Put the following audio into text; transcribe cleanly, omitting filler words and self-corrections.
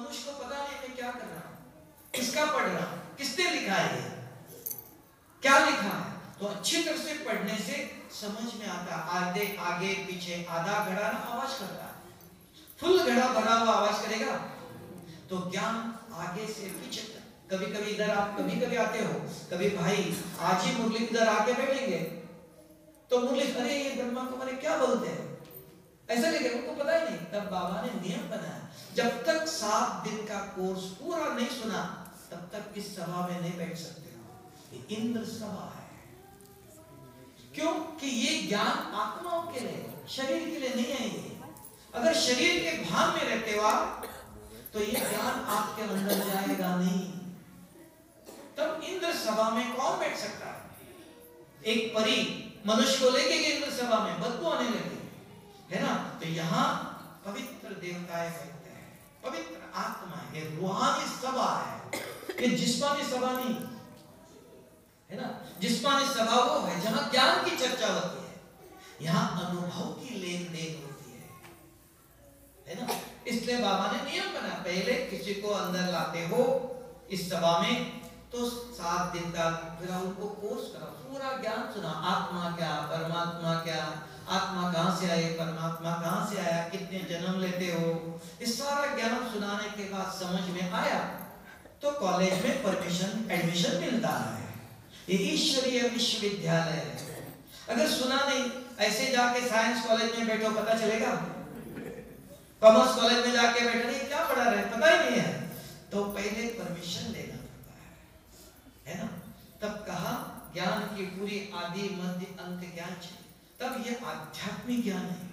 मनुष्य को पता नहीं मैं क्या कर रहा हूं, किसका पढ़ रहा हूं, किसने लिखा है, क्या लिखा है। तो अच्छी तरह से पढ़ने से समझ में आता है। आधे आगे पीछे, आधा घड़ा ना आवाज करता है, फुल घड़ा भरा हुआ आवाज करेगा। तो ज्ञान आगे से पीछे तक। कभी कभी इधर आप कभी कभी आते हो, कभी भाई आज ही मुरली इधर आके बैठेंगे तो मुरली, अरे ये ब्रह्मा कुमारी क्या बोलते हैं, ऐसा लगे उनको पता ही नहीं। तब बाबा ने नियम बनाया, जब तक 7 दिन का कोर्स पूरा नहीं सुना तब तक इस सभा में नहीं बैठ सकते हो। ये इंद्र सभा है। क्यों कि ये ज्ञान आत्माओं के लिए, शरीर के लिए नहीं है। ये अगर शरीर के भान में रहते हो आप तो ये ज्ञान आपके अंदर जाएगा नहीं। तब इंद्र सभा में कौन बैठ सकता है। एक परी मनुष्य को लेके गए इंद्र सभा में, बदबू आने लगी है ना। तो यहाँ पवित्र देवताएं बैठते हैं, पवित्र आत्मा है, रूहानी सभा है, ये जिस्मानी सभा नहीं है ना। जिस्मानी सभा वो है जहां ज्ञान की चर्चा होती है, यहाँ अनुभव की लेन देन होती है ना। इसलिए बाबा ने नियम बनाया, पहले किसी को अंदर लाते हो इस सभा में तो 7 दिन का फिर उनको कोर्स करा, पूरा ज्ञान सुना। आत्मा क्या, परमात्मा क्या, आत्मा कहां से आई, परमात्मा कहां से आया, कितने जन्म लेते हो, इस सारा ज्ञान सुनाने के बाद समझ में आया तो कॉलेज में परमिशन, एडमिशन मिलता है। ये ईश्वरीय विश्वविद्यालय है। अगर सुना नहीं, ऐसे जाके साइंस कॉलेज में बैठो पता चलेगा, कॉमर्स कॉलेज में जाके बैठो नहीं क्या पढ़ा रहे पता ही नहीं है, तो पहले परमिशन लेना है ना। तब कहा ज्ञान की पूरी आदि मध्य अंत ज्ञान चाहिए, तब ये आध्यात्मिक ज्ञान है।